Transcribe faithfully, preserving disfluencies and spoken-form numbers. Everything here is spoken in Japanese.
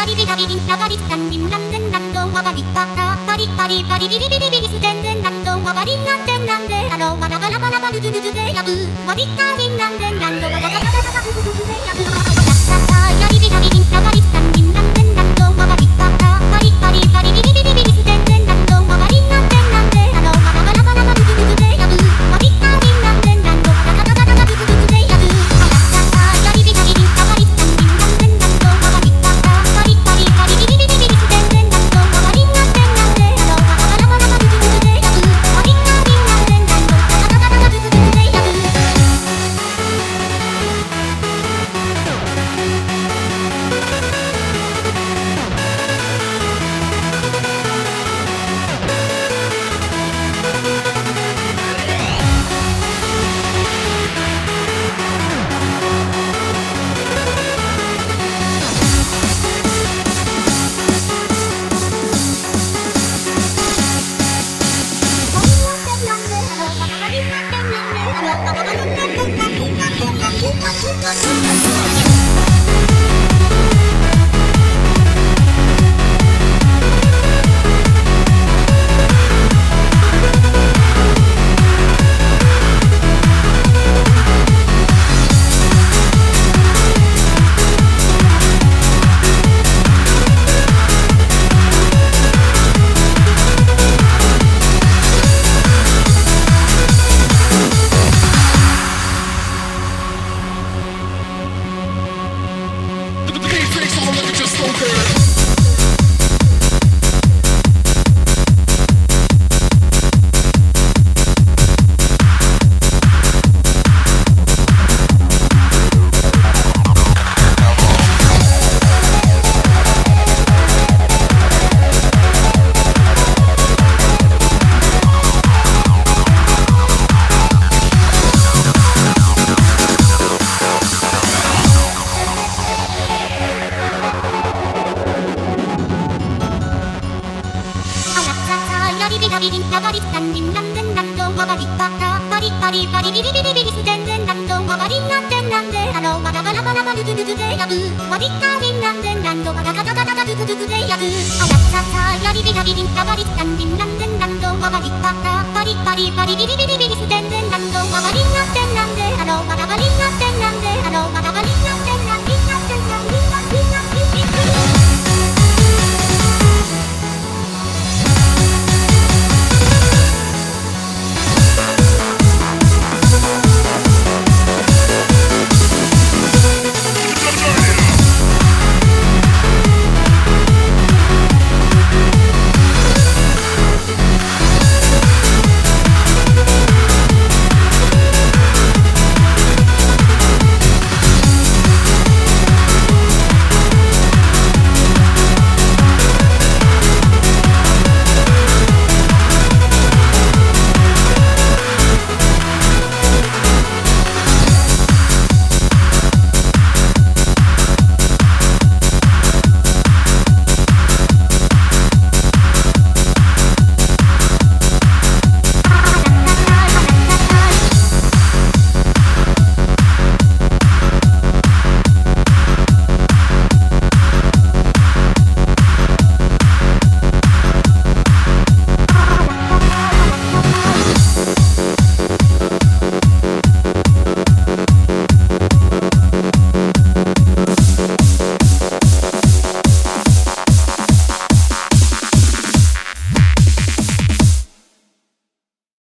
やりびたびりんたがりつかんりんなんでんなんどんわばりったたパリパリパリビリビリビリすてんでんなんどんわばりんなんでんなんであろうわらばらばらばるずるずでやぶわびったりんなんでんなんどわらばらばらばるずるずでやぶやりびたびりんたがりつかんりんなんでんなんどんわばりったたパリパリパリビリビリビリすてんでんなんどんわばりんなんでんなんであろうわらばらばらばるずるずでやぶわびったりんなんでんなんどわらばらばらばるずるずでやぶやりびたびりんたがりつかんりんなんでんなんどんわばりったたパリパリパリビリビリビリすてんでんなんどんわばりんなんでんなんであろうわらばらばらばるずるずでやぶわびったりんなんでんなんどわらばらばらばるずるずでやぶビリンたがりつかんりんなんでんなんどんわばりったたパリパリパリビリビリビリすてんでんなんどんわばりんなんでんなんであろうわらばらばらばるずるずでやぶわびったりんなんでんなんどわらがたがたがずずずずでやぶあらささやりびたびりんたがりつかんりんなんでんなんどんわばりったたパリパリパリビリビリビリ